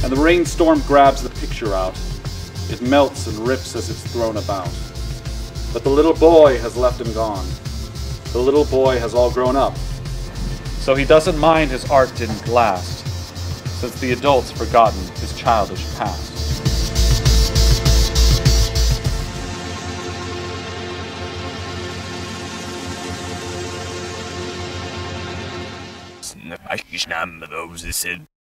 and the rainstorm grabs the picture out. It melts and rips as it's thrown about. But the little boy has left him gone. The little boy has all grown up. So he doesn't mind his art didn't last, since the adult's forgotten his childish past. Dbmwjo.